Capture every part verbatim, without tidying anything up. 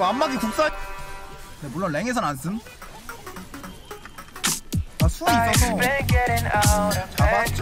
안마기 국사. 네, 물론 랭에선 안 쓴. 나 수은 있어서 잡았죠?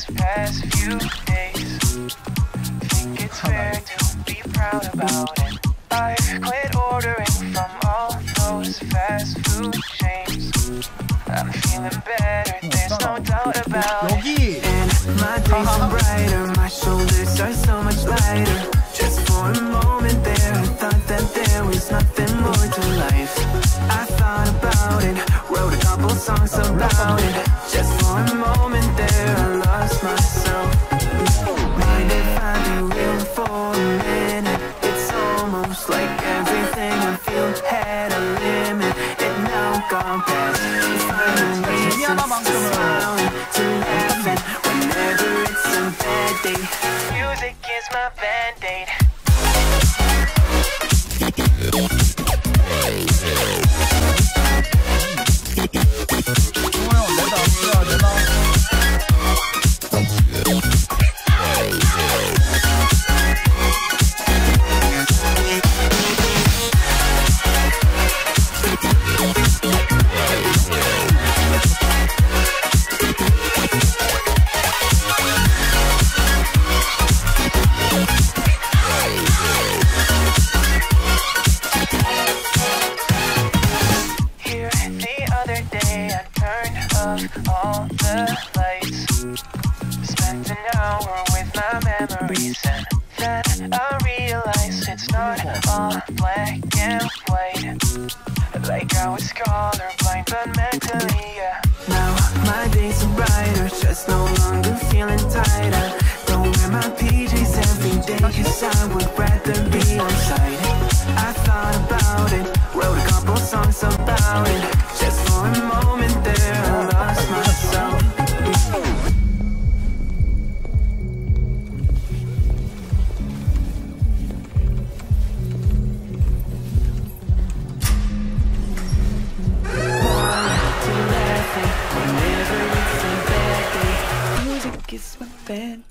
I've quit ordering from all those fast food chains. I'm feeling better, there's no doubt about it. And my days are brighter, my shoulders are so much lighter. Just for a moment there, I thought that there was nothing more to life. I thought about it, wrote a couple songs about it. Just for a moment there, I lost myself. Mind if I be real for a minute? It's almost like everything I feel had a limit. It now gone past. Find a reason to smiling, to laughing whenever it's a bad day. Music is my band-aid. All the lights, spent an hour with my memories, and then I realized it's not all black and white. Like I was colorblind, but mentally, yeah. Now my days are brighter, just no longer feeling tighter. Don't wear my P Js every day, cause I would rather be on site. I thought about it, wrote a couple songs about it. Just for a moment there, I lost myself. Whenever it's a bad day, music is my band.